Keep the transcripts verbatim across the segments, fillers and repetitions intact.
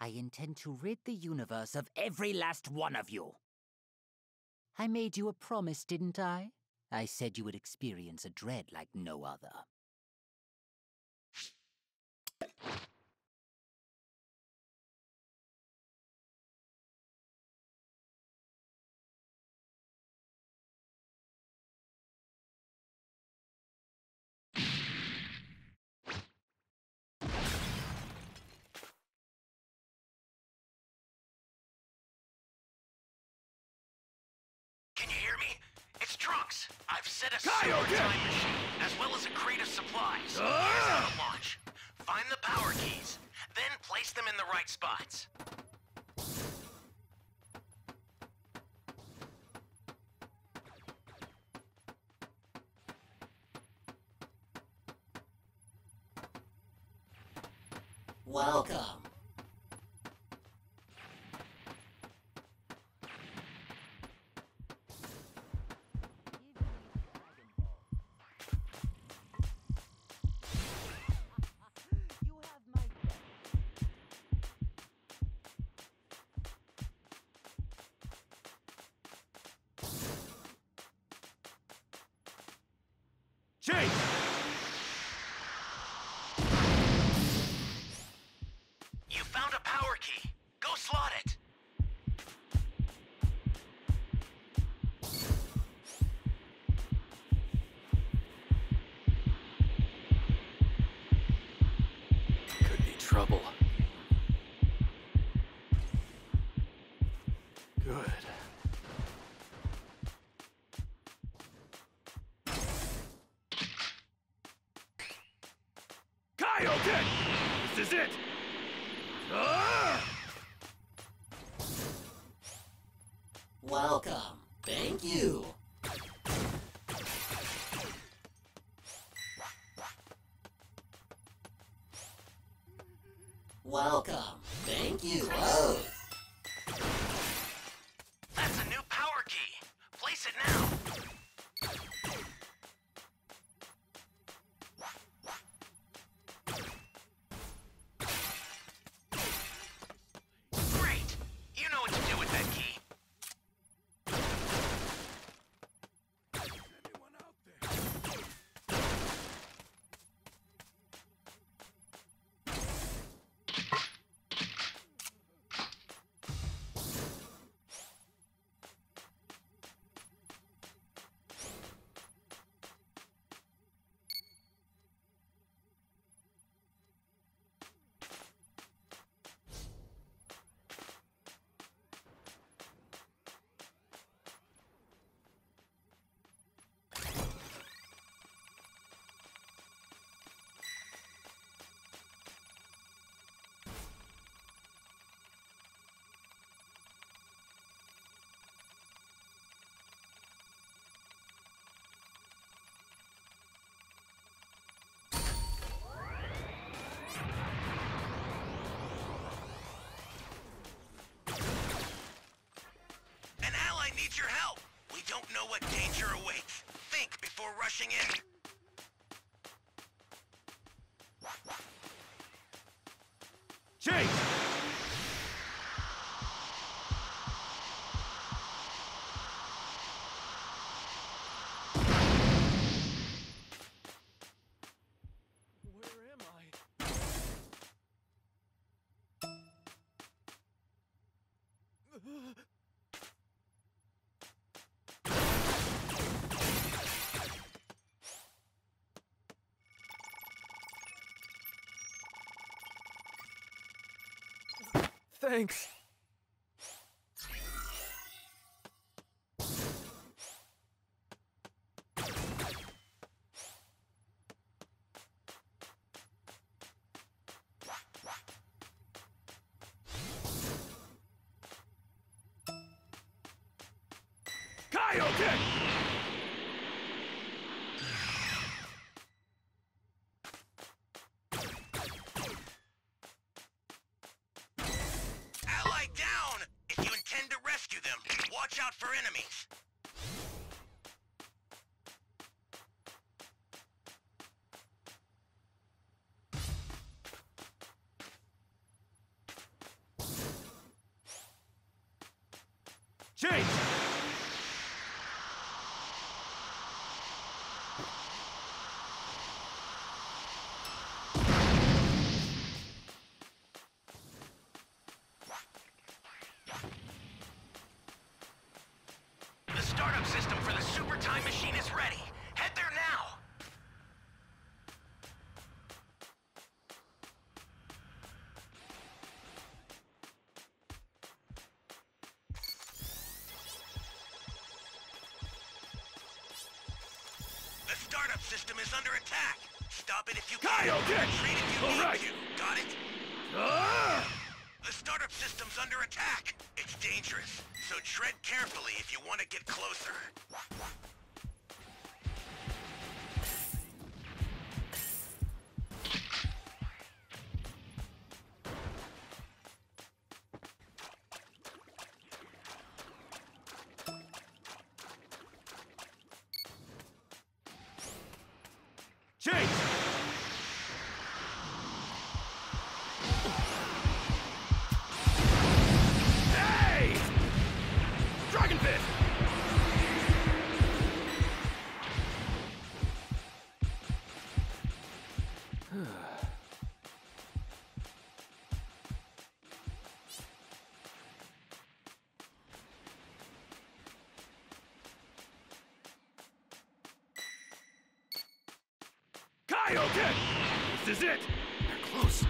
I intend to rid the universe of every last one of you. I made you a promise, didn't I? I said you would experience a dread like no other. Can you hear me? It's Trunks. I've set a super time machine, as well as a crate of supplies. Ah! Here's how to launch. Find the power keys, then place them in the right spots. Welcome. Chase! You found a power key. Go slot it. Could be trouble. Good. Kaioken! This is it! Ah! Welcome. Thank you. Welcome. Thank you. Oh. That's a new power key. Place it now. Great! You know what to do with that key. Anyone out there? An ally needs your help. We don't know what danger awaits. Think before rushing in. Chase! Where am I? Thanks. Kaioken! Ally down! If you intend to rescue them, watch out for enemies. Chase! The startup system for the Super Time Machine is ready. Head there now. The startup system is under attack. Stop it if you can. Kaioken! Retreat if you All need right. to. Got it? Ah! The startup system's under attack. It's dangerous, so tread carefully if you want to get closer. Chase! Hey! Dragon Fist! Kaioken! This is it! They're close.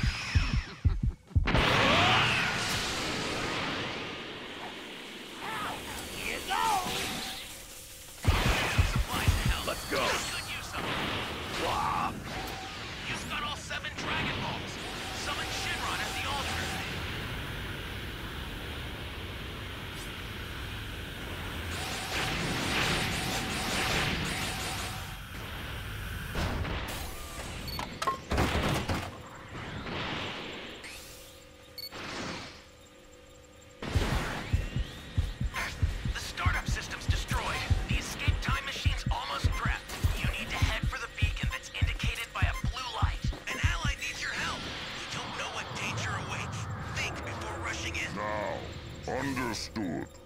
Here goes! Supplies to help. Let's go! Good use of them. Wah! You've got all seven Dragon Balls. Summon Shinron at the altar. The startup system's destroyed. The escape time machine's almost prepped. You need to head for the beacon that's indicated by a blue light. An ally needs your help. We don't know what danger awaits. Think before rushing in. Now, understood.